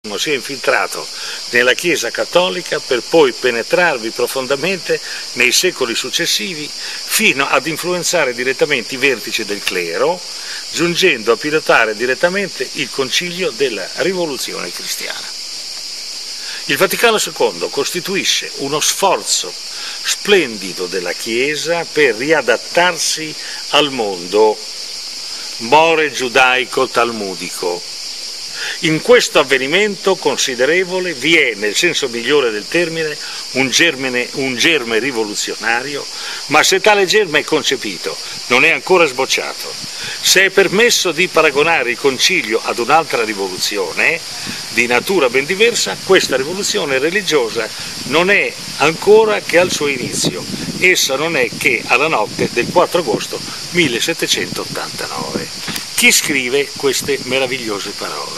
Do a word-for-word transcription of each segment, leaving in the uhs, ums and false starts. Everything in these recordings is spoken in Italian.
si è infiltrato nella Chiesa cattolica per poi penetrarvi profondamente nei secoli successivi fino ad influenzare direttamente i vertici del clero, giungendo a pilotare direttamente il concilio della rivoluzione cristiana. Il Vaticano secondo costituisce uno sforzo splendido della Chiesa per riadattarsi al mondo more giudaico-talmudico. In questo avvenimento considerevole vi è, nel senso migliore del termine, un germe, un germe rivoluzionario, ma se tale germe è concepito, non è ancora sbocciato. Se è permesso di paragonare il concilio ad un'altra rivoluzione, di natura ben diversa, questa rivoluzione religiosa non è ancora che al suo inizio. Essa non è che alla notte del quattro agosto millesettecentottantanove. Chi scrive queste meravigliose parole?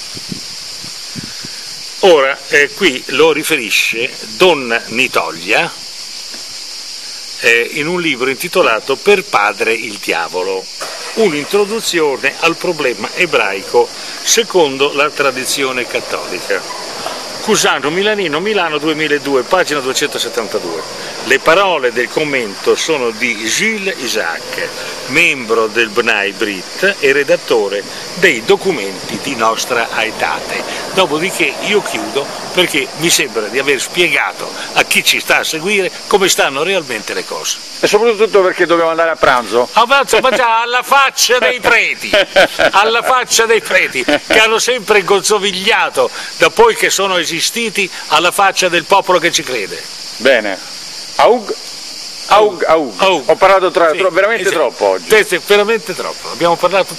Ora, eh, qui lo riferisce Don Nitoglia eh, in un libro intitolato Per padre il diavolo, un'introduzione al problema ebraico secondo la tradizione cattolica. Cusano Milanino, Milano duemiladue, pagina duecentosettantadue. Le parole del commento sono di Gilles Isaac, membro del Bnei Brit e redattore dei documenti di Nostra Aetate. Dopodiché io chiudo perché mi sembra di aver spiegato a chi ci sta a seguire come stanno realmente le cose. E soprattutto perché dobbiamo andare a pranzo? A pranzo, ma già alla faccia dei preti, alla faccia dei preti, che hanno sempre gozzovigliato da poi che sono esistiti alla faccia del popolo che ci crede. Bene. Aug, aug, aug. aug. Ho parlato tra, sì, tro, veramente esatto. troppo oggi. Veramente troppo, abbiamo parlato